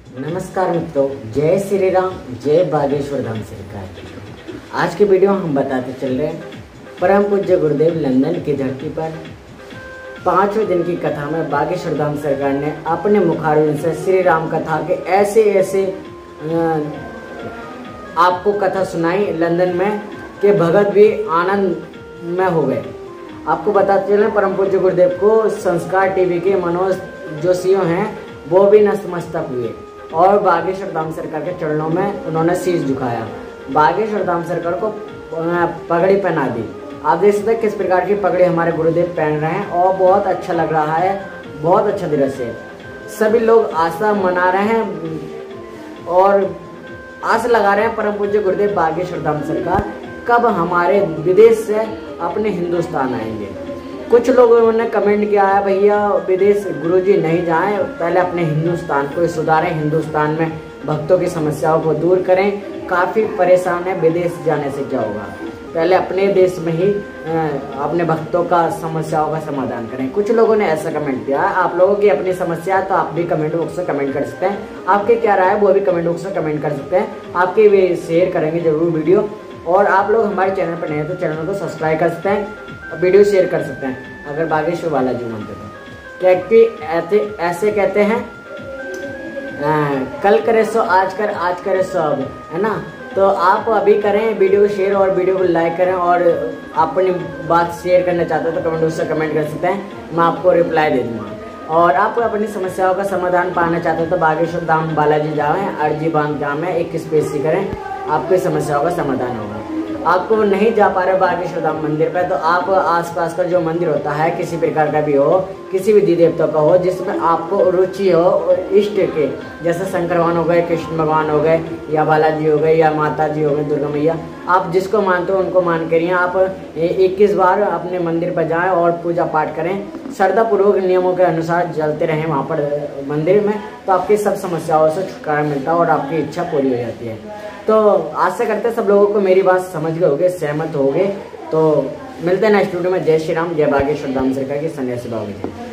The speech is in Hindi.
नमस्कार मित्रों, जय श्री राम, जय बागेश्वर धाम सरकार। आज के वीडियो हम बताते चल रहे हैं परम पूज्य गुरुदेव लंदन की धरती पर 5वें दिन की कथा में बागेश्वर धाम सरकार ने अपने मुखारविंद से श्री राम कथा के ऐसे आपको कथा सुनाई लंदन में कि भगत भी आनंद में हो गए। आपको बताते चलें परम पूज्य गुरुदेव को संस्कार टीवी के मनोज जो सीईओ हैं वो भी नतमस्तक हुए और बागेश्वर धाम सरकार के चरणों में उन्होंने शीश झुकाया। बागेश्वर धाम सरकार को पगड़ी पहना दी। आप देख सकते हैं किस प्रकार की पगड़ी हमारे गुरुदेव पहन रहे हैं और बहुत अच्छा लग रहा है, बहुत अच्छा दृश्य है। सभी लोग आस्था मना रहे हैं और आस लगा रहे हैं परम पूज्य गुरुदेव बागेश्वर धाम सरकार कब हमारे विदेश से अपने हिंदुस्तान आएंगे। कुछ लोगों ने कमेंट किया है, भैया विदेश गुरुजी नहीं जाएं, पहले अपने हिंदुस्तान को सुधारें, हिंदुस्तान में भक्तों की समस्याओं को दूर करें। काफ़ी परेशान है, विदेश जाने से क्या होगा, पहले अपने देश में ही अपने भक्तों का समस्याओं का समाधान करें। कुछ लोगों ने ऐसा कमेंट किया है। आप लोगों की अपनी समस्या है तो आप भी कमेंट बॉक्स में कमेंट कर सकते हैं। आपके क्या राय है वो भी कमेंट बॉक्स में कमेंट कर सकते हैं। आपके वे शेयर करेंगे जरूर वीडियो। और आप लोग हमारे चैनल पर नए हैं तो चैनल को सब्सक्राइब कर सकते हैं, वीडियो शेयर कर सकते हैं अगर बागेश्वर बालाजी मानते थे। क्योंकि ऐसे कहते हैं कल करे सो आज कर, आज करे सो अब, है ना। तो आप अभी करें वीडियो को शेयर और वीडियो को लाइक करें। और आप अपनी बात शेयर करना चाहते हो तो कमेंट बॉक्स में कमेंट कर सकते हैं, मैं आपको रिप्लाई दे दूँगा। और आप अपनी समस्याओं का समाधान पाना चाहते हो तो बागेश्वर धाम बालाजी जाएं, अर्जी बांध जाम है, एक स्पेस करें, आपकी समस्याओं का समाधान होगा। आपको नहीं जा पा रहे बागेश्वर धाम मंदिर पर तो आप आसपास का जो मंदिर होता है किसी प्रकार का भी हो, किसी भी देवता का हो जिसमें आपको रुचि हो इष्ट के, जैसे शंकर भगवान हो गए, कृष्ण भगवान हो गए, या बालाजी हो गए, या माता जी हो गए, दुर्गा मैया, आप जिसको मानते हो उनको मान करिए। आप 21 बार अपने मंदिर पर जाएं और पूजा पाठ करें, श्रद्धापूर्वक नियमों के अनुसार चलते रहें वहाँ पर मंदिर में, तो आपकी सब समस्याओं से छुटकारा मिलता है और आपकी इच्छा पूरी हो जाती है। तो आशा करते हैं सब लोगों को मेरी बात समझ गए होंगे, सहमत हो गए। तो मिलते हैं नेक्स्ट वीडियो में। जय श्री राम, जय बागेश्वर धाम सरकार की सन्यासी बाबू जी।